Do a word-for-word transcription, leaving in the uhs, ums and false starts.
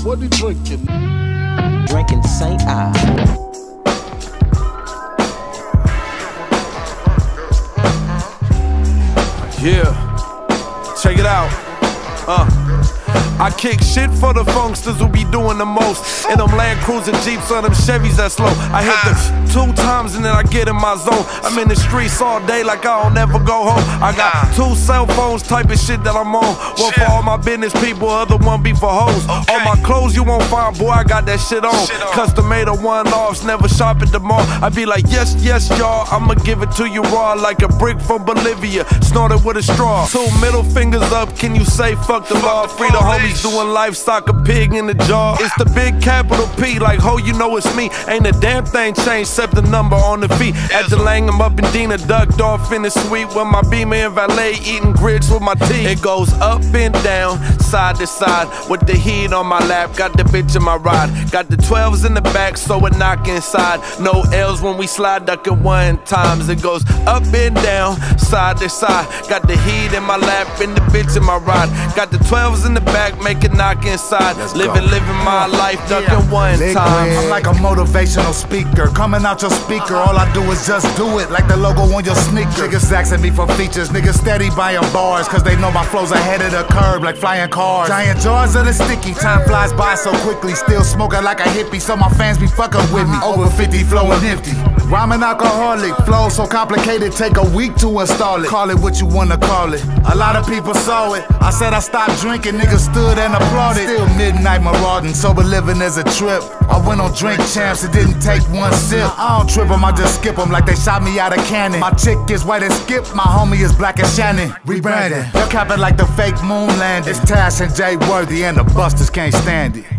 What he drinking? Drinking Saint Ives. Yeah, check it out. Uh. I kick shit for the funksters who be doing the most. In them Land Cruiser Jeeps or them Chevys that slow. I hit the two times and then I get in my zone. I'm in the streets all day like I don't ever go home. I got two cell phones type of shit that I'm on. One for all my business people, other one be for hoes. All my clothes you won't find, boy, I got that shit on. Custom made of one-offs, never shop at the mall. I be like, yes, yes, y'all, I'ma give it to you raw like a brick from Bolivia, snorted with a straw. Two middle fingers up, can you say fuck the law? Free the homies doing life, sock a pig in the jaw. It's the big capital P, like ho, you know it's me. Ain't a damn thing changed except the number on the feet. At the Langham up in Dina, ducked off in the suite with my Beamer and valet, eating grits with my teeth. It goes up and down, side to side, with the heat on my lap. Got the bitch in my ride. Got the twelves in the back, so it knock inside. No L's when we slide, ducking one times. It goes up and down, side to side. Got the heat in my lap and the bitch in my ride. Got the twelves in the back, make it knock inside. Let's living, go. living my life, ducking yeah. one Liquid. time. I'm like a motivational speaker, coming out your speaker. All I do is just do it, like the logo on your sneaker. Niggas asking me for features, niggas steady buying bars, cause they know my flow's ahead of the curb, like flying cars. Giant jars of the sticky, time flies by so quickly. Still smoking like a hippie, so my fans be fucking with me. Over fifty, flowing nifty. Rhyming alcoholic, flow so complicated, take a week to install it. Call it what you wanna call it. A lot of people saw it. I said I stopped drinking, niggas stood and applauded. Still midnight marauding, sober living is a trip. I went on drink champs, it didn't take one sip. I don't trip them, I just skip them like they shot me out of cannon. My chick is white as Skip, my homie is black as Shannon. Rebranding, they're capping like the fake moon landing. It's Tash and Jay Worthy and the Busters can't stand it.